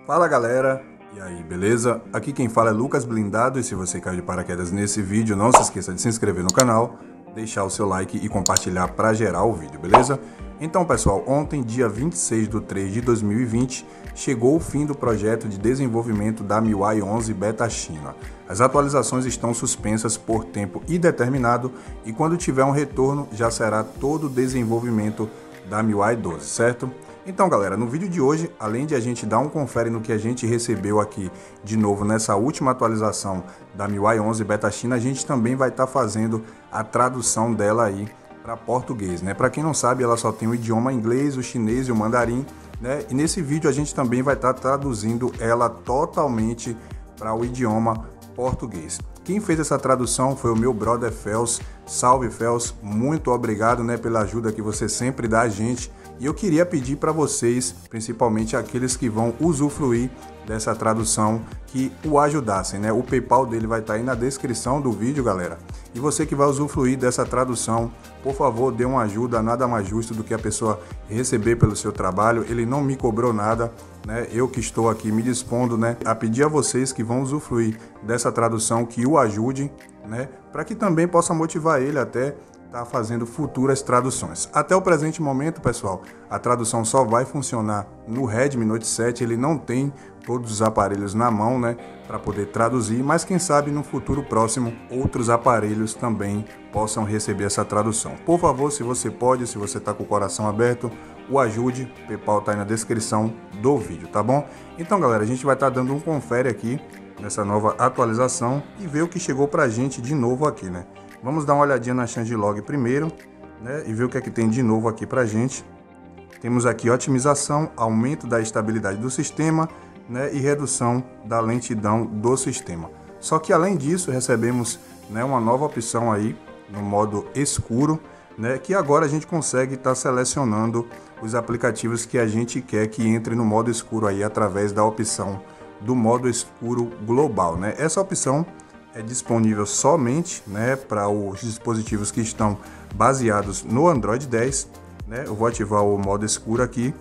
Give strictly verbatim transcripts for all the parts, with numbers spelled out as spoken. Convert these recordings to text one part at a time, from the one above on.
Fala galera, e aí, beleza? Aqui quem fala é Lucas Blindado e se você caiu de paraquedas nesse vídeo, não se esqueça de se inscrever no canal, deixar o seu like e compartilhar para gerar o vídeo, beleza? Então pessoal, ontem, dia vinte e seis de três de dois mil e vinte, chegou o fim do projeto de desenvolvimento da M I U I onze Beta China. As atualizações estão suspensas por tempo indeterminado e quando tiver um retorno já será todo o desenvolvimento da M I U I doze, certo? Então galera, no vídeo de hoje, além de a gente dar um confere no que a gente recebeu aqui de novo nessa última atualização da M I U I onze Beta China, a gente também vai estar tá fazendo a tradução dela aí para português, né? Para quem não sabe, ela só tem o idioma inglês, o chinês e o mandarim, né? E nesse vídeo a gente também vai estar tá traduzindo ela totalmente para o idioma português. Quem fez essa tradução foi o meu brother Fels. Salve Fels, muito obrigado, né, pela ajuda que você sempre dá a gente. E eu queria pedir para vocês, principalmente aqueles que vão usufruir dessa tradução, que o ajudassem, né? O PayPal dele vai estar aí na descrição do vídeo, galera. E você que vai usufruir dessa tradução, por favor, dê uma ajuda, nada mais justo do que a pessoa receber pelo seu trabalho. Ele não me cobrou nada, né? Eu que estou aqui me dispondo, né, a pedir a vocês que vão usufruir dessa tradução que o ajudem, né, para que também possa motivar ele até tá fazendo futuras traduções. Até o presente momento, pessoal, a tradução só vai funcionar no Redmi Note sete, ele não tem todos os aparelhos na mão, né, para poder traduzir, mas quem sabe no futuro próximo outros aparelhos também possam receber essa tradução. Por favor, se você pode, se você tá com o coração aberto, o ajude, o PayPal tá aí na descrição do vídeo, tá bom? Então, galera, a gente vai estar tá dando um confere aqui nessa nova atualização e ver o que chegou pra gente de novo aqui, né? Vamos dar uma olhadinha na changelog primeiro, né, e ver o que é que tem de novo aqui pra gente. Temos aqui otimização, aumento da estabilidade do sistema, né, e redução da lentidão do sistema. Só que além disso, recebemos, né, uma nova opção aí no modo escuro, né, que agora a gente consegue estar tá selecionando os aplicativos que a gente quer que entre no modo escuro aí através da opção do modo escuro global, né? Essa opção é disponível somente, né, para os dispositivos que estão baseados no Android dez, né? Eu vou ativar o modo escuro aqui.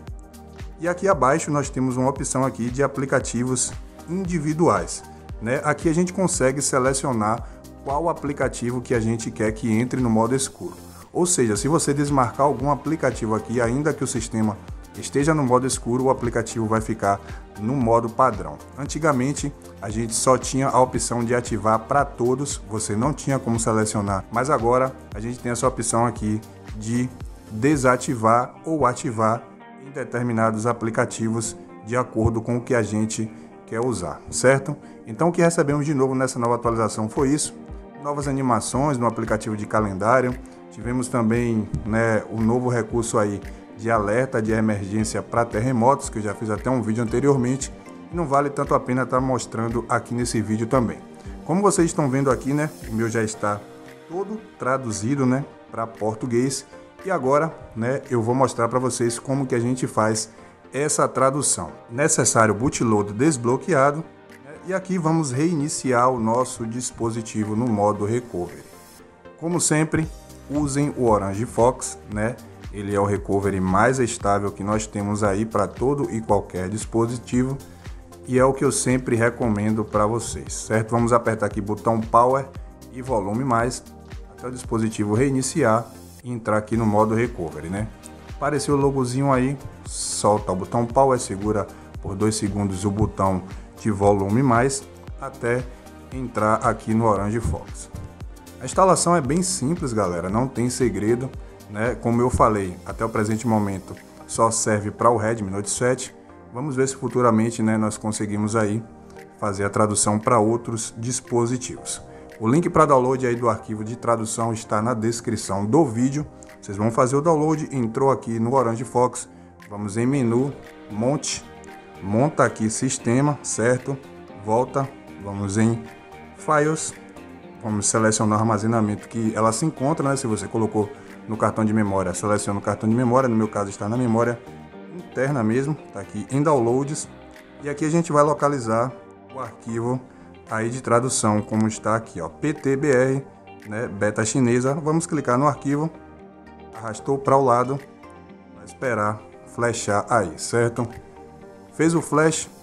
E aqui abaixo nós temos uma opção aqui de aplicativos individuais, né? Aqui a gente consegue selecionar qual aplicativo que a gente quer que entre no modo escuro. Ou seja, se você desmarcar algum aplicativo aqui, ainda que o sistema esteja no modo escuro, o aplicativo vai ficar no modo padrão. Antigamente a gente só tinha a opção de ativar para todos, você não tinha como selecionar, mas agora a gente tem essa opção aqui de desativar ou ativar em determinados aplicativos de acordo com o que a gente quer usar, certo? Então o que recebemos de novo nessa nova atualização foi isso, novas animações no aplicativo de calendário, tivemos também, né, um novo recurso aí de alerta de emergência para terremotos, que eu já fiz até um vídeo anteriormente, e não vale tanto a pena estar mostrando aqui nesse vídeo também. Como vocês estão vendo aqui, né, o meu já está todo traduzido, né, para português, e agora, né, eu vou mostrar para vocês como que a gente faz essa tradução. Necessário bootloader desbloqueado, né, e aqui vamos reiniciar o nosso dispositivo no modo recovery. Como sempre, usem o Orange Fox, né? Ele é o recovery mais estável que nós temos aí para todo e qualquer dispositivo e é o que eu sempre recomendo para vocês, certo? Vamos apertar aqui botão Power e volume mais até o dispositivo reiniciar e entrar aqui no modo recovery, né? Apareceu o logozinho aí, solta o botão Power, segura por dois segundos o botão de volume mais até entrar aqui no Orange Fox. A instalação é bem simples, galera, não tem segredo, né? Como eu falei, até o presente momento só serve para o Redmi Note sete. Vamos ver se futuramente, né, nós conseguimos aí fazer a tradução para outros dispositivos. O link para download aí do arquivo de tradução está na descrição do vídeo. Vocês vão fazer o download, entrou aqui no Orange Fox, vamos em menu, monte, monta aqui sistema, certo? Volta, vamos em Files, vamos selecionar o armazenamento que ela se encontra, né? Se você colocou no cartão de memória, seleciona o cartão de memória, no meu caso está na memória interna mesmo, está aqui em downloads, e aqui a gente vai localizar o arquivo aí de tradução, como está aqui, ó, P T B R, né, beta chinesa. Vamos clicar no arquivo, arrastou para o lado, vai esperar flashar aí, certo? Fez o flash,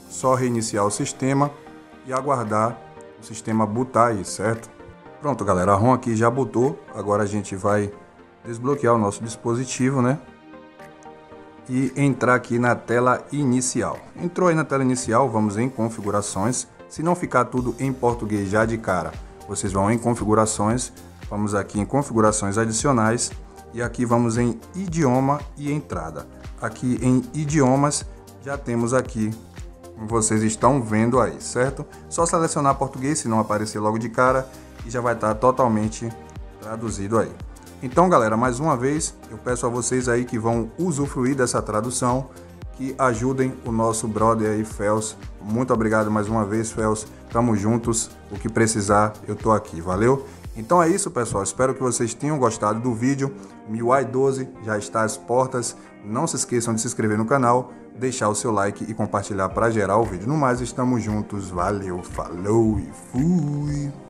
só reiniciar o sistema e aguardar o sistema bootar aí, certo? Pronto, galera, a ROM aqui já bootou. Agora a gente vai desbloquear o nosso dispositivo, né? E entrar aqui na tela inicial. Entrou aí na tela inicial, vamos em configurações. Se não ficar tudo em português já de cara, vocês vão em configurações, vamos aqui em configurações adicionais e aqui vamos em idioma e entrada. Aqui em idiomas já temos aqui, vocês estão vendo aí, certo? Só selecionar português, se não aparecer logo de cara, e já vai estar totalmente traduzido aí. Então, galera, mais uma vez, eu peço a vocês aí que vão usufruir dessa tradução, que ajudem o nosso brother aí, Fels. Muito obrigado mais uma vez, Fels. Tamo juntos. O que precisar, eu tô aqui. Valeu? Então é isso, pessoal. Espero que vocês tenham gostado do vídeo. M I U I doze já está às portas. Não se esqueçam de se inscrever no canal, deixar o seu like e compartilhar para gerar o vídeo. No mais, estamos juntos. Valeu, falou e fui!